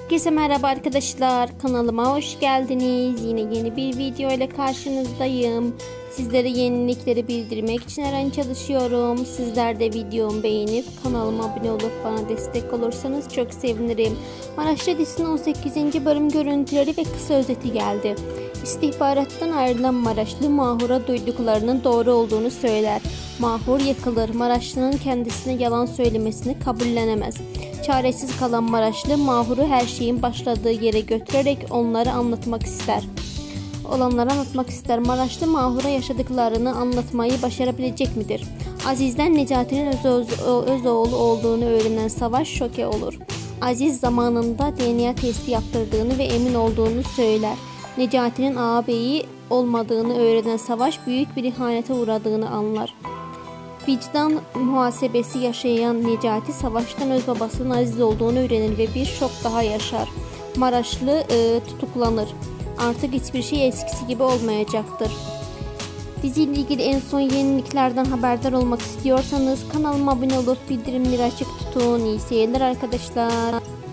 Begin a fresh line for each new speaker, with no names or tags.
Herkese merhaba arkadaşlar, kanalıma hoş geldiniz. Yine yeni bir video ile karşınızdayım. Sizlere yenilikleri bildirmek için her an çalışıyorum. Sizler de videomu beğenip kanalıma abone olup bana destek olursanız çok sevinirim. Maraşlı dizisinin 18. bölüm görüntüleri ve kısa özeti geldi. İstihbarattan ayrılan Maraşlı Mahur'a duyduklarının doğru olduğunu söyler. Mahur yakılır. Maraşlı'nın kendisine yalan söylemesini kabullenemez. Çaresiz kalan Maraşlı Mahur'u her şeyin başladığı yere götürerek olanları anlatmak ister. Maraşlı Mahur'a yaşadıklarını anlatmayı başarabilecek midir? Aziz'den Necati'nin öz oğlu olduğunu öğrenen Savaş şoke olur. Aziz zamanında DNA testi yaptırdığını ve emin olduğunu söyler. Necati'nin ağabeyi olmadığını öğrenen Savaş büyük bir ihanete uğradığını anlar. Vicdan muhasebesi yaşayan Necati Savaş'tan öz babasının Aziz olduğunu öğrenir ve bir şok daha yaşar. Maraşlı tutuklanır. Artık hiçbir şey eskisi gibi olmayacaktır. Diziyle ilgili en son yeniliklerden haberdar olmak istiyorsanız kanalıma abone olup bildirimleri açık tutun. İyi seyirler arkadaşlar.